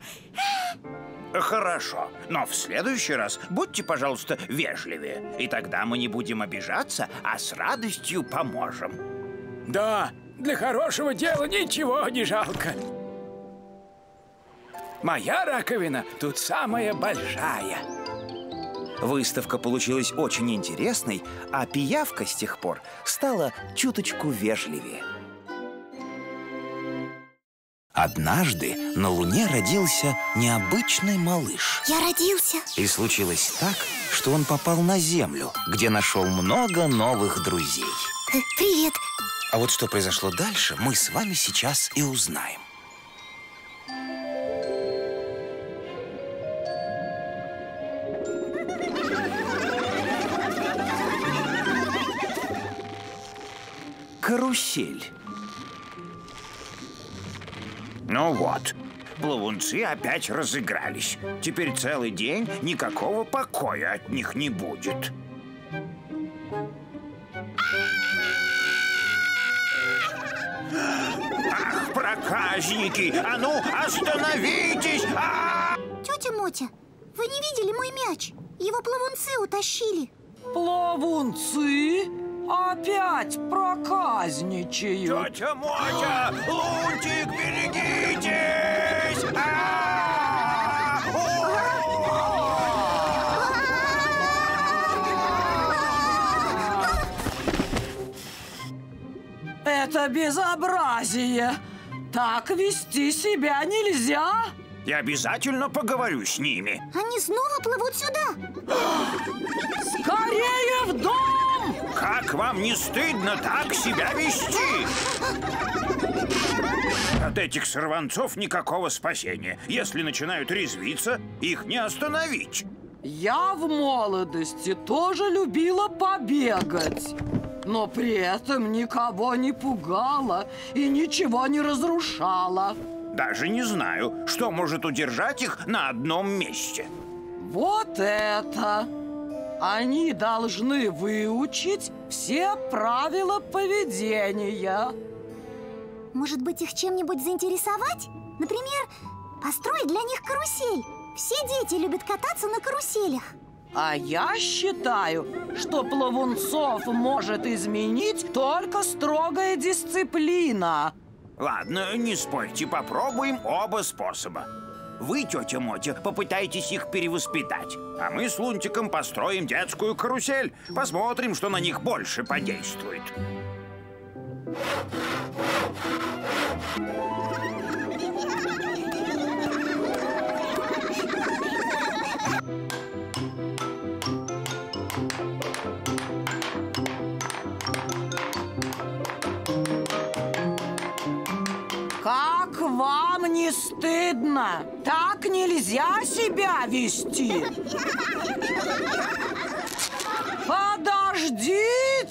Хорошо, но в следующий раз будьте, пожалуйста, вежливее. И тогда мы не будем обижаться, а с радостью поможем. Да, для хорошего дела ничего не жалко. Моя раковина тут самая большая. Выставка получилась очень интересной, а пиявка с тех пор стала чуточку вежливее. Однажды на Луне родился необычный малыш. Я родился. И случилось так, что он попал на Землю, где нашел много новых друзей. Э, Привет. А вот что произошло дальше, мы с вами сейчас и узнаем. Карусель. Ну вот, плавунцы опять разыгрались. Теперь целый день никакого покоя от них не будет. Ах, проказники! А ну, остановитесь! А! Тетя Мотя, вы не видели мой мяч? Его плавунцы утащили. Плавунцы? Опять проказничают. Тетя Мотя! Лунтик, берегитесь! А! Это безобразие. Так вести себя нельзя. Я обязательно поговорю с ними. Они снова плывут сюда. Скорее в дом! Как вам не стыдно так себя вести? От этих сорванцов никакого спасения. Если начинают резвиться, их не остановить. Я в молодости тоже любила побегать, но при этом никого не пугала и ничего не разрушала. Даже не знаю, что может удержать их на одном месте. Вот это! Они должны выучить все правила поведения. Может быть, их чем-нибудь заинтересовать? Например, построить для них карусель. Все дети любят кататься на каруселях. А я считаю, что плавунцов может изменить только строгая дисциплина. Ладно, не спорьте, попробуем оба способа. Вы, тетя Мотя, попытайтесь их перевоспитать, а мы с Лунтиком построим детскую карусель. Посмотрим, что на них больше подействует. Как вам не стыдно? Так нельзя себя вести. Подождите!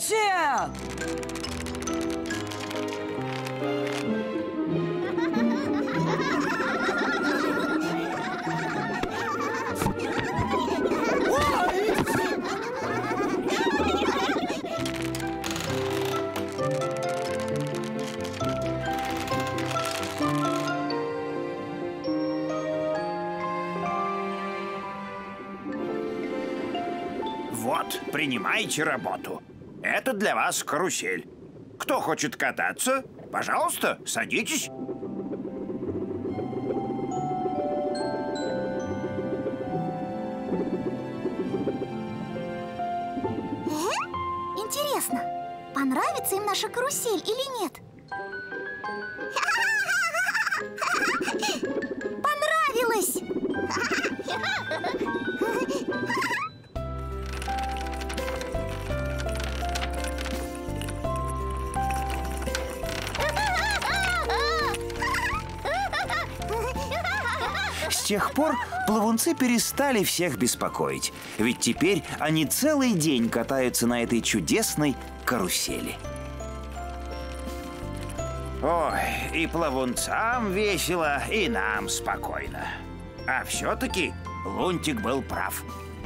Вот, принимайте работу. Это для вас карусель. Кто хочет кататься, пожалуйста, садитесь. Интересно, понравится им наша карусель или нет? Понравилось! С тех пор плавунцы перестали всех беспокоить, ведь теперь они целый день катаются на этой чудесной карусели. Ой, и плавунцам весело, и нам спокойно. А все-таки Лунтик был прав.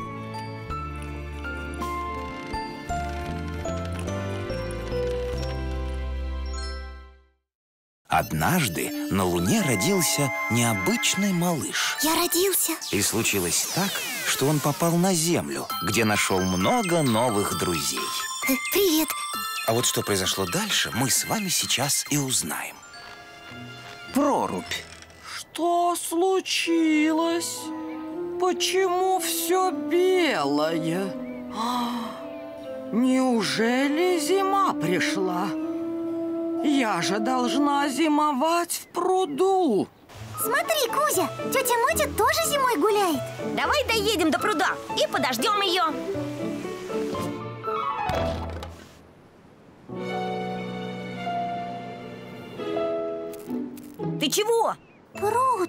Однажды на Луне родился необычный малыш. Я родился. И случилось так, что он попал на Землю, где нашел много новых друзей. Э, Привет. А вот что произошло дальше, мы с вами сейчас и узнаем. Прорубь. Что случилось? Почему все белое? Неужели зима пришла? Я же должна зимовать в пруду. Смотри, Кузя, тетя Мотя тоже зимой гуляет. Давай доедем до пруда и подождем ее. Ты чего? Пруд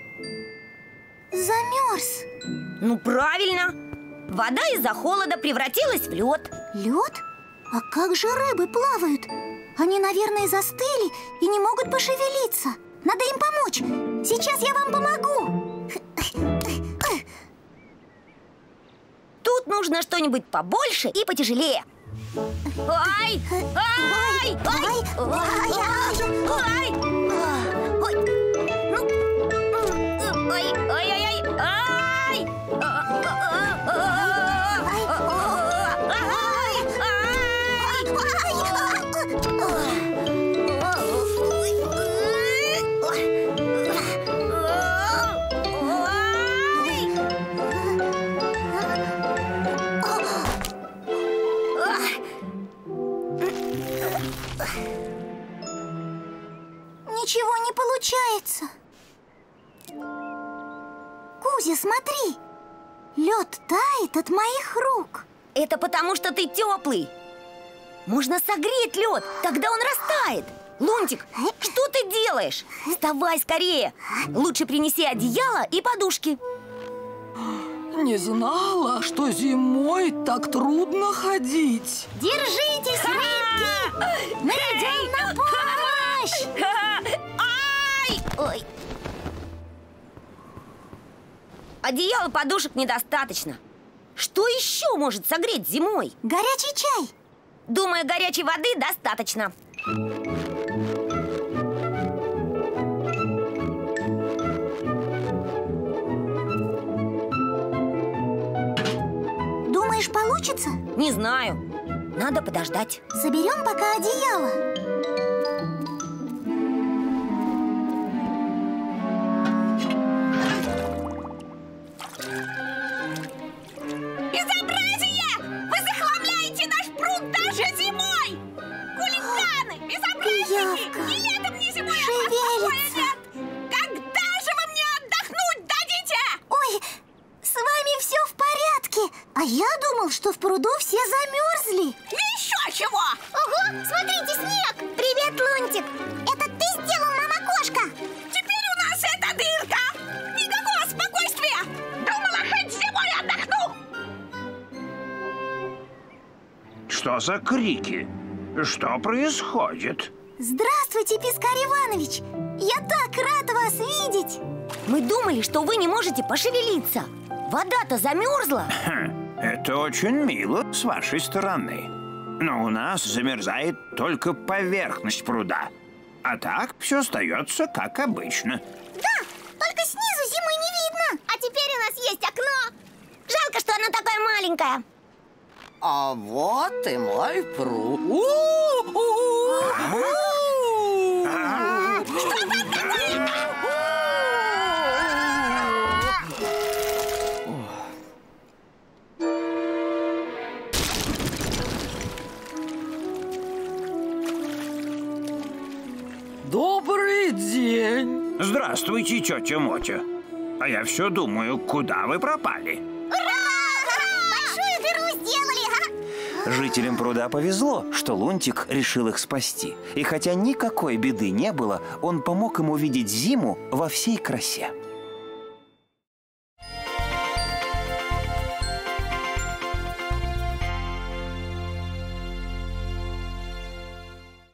замерз. Ну, правильно. Вода из-за холода превратилась в лед. Лед? А как же рыбы плавают? Они, наверное, застыли и не могут пошевелиться. Надо им помочь. Сейчас я вам помогу. Тут нужно что-нибудь побольше и потяжелее. Ай! Ай! Ай! Ай! Ай! Ну, ай! Ай-ай-ай! Ай! Ничего не получается. Кузя, смотри. Лед тает от моих рук. Это потому, что ты теплый. Можно согреть лед, тогда он растает. Лунтик, что ты делаешь? Вставай скорее. Лучше принеси одеяло и подушки. Не знала, что зимой так трудно ходить. Держитесь, рыбки! Мы идем на помощь! Ай! Ой. Одеяла, подушек недостаточно. Что еще может согреть зимой? Горячий чай. Думаю, горячей воды достаточно. Думаешь, получится? Не знаю. Надо подождать. Соберем пока одеяло. Безобразие! Вы захламляете наш пруд даже зимой! Хулиганы! Безобразники! Ни летом, ни зимой от вас покоя нет! Когда же вы мне отдохнуть дадите? Ой, с вами все в порядке. А я думал, что в пруду все замерзли. Еще чего? Ого, смотрите, снег! Привет, Лунтик! Это ты сделал, мама-кошка? Теперь у нас эта дырка! Никакого спокойствия! Думала, хоть зимой отдохну! Что за крики? Что происходит? Здравствуйте, Пискарь Иванович! Я так рад вас видеть! Мы думали, что вы не можете пошевелиться. Вода-то замерзла. Хм, это очень мило с вашей стороны. Но у нас замерзает только поверхность пруда. А так все остается как обычно. Да, только снизу зимой не видно. А теперь у нас есть окно. Жалко, что оно такое маленькое. А вот и мой пруд. Что там такое? Добрый день. Здравствуйте, тетя Мотя. А я все думаю, куда вы пропали? Большую дыру сделали, а? Жителям пруда повезло, что Лунтик решил их спасти. И хотя никакой беды не было, он помог им увидеть зиму во всей красе.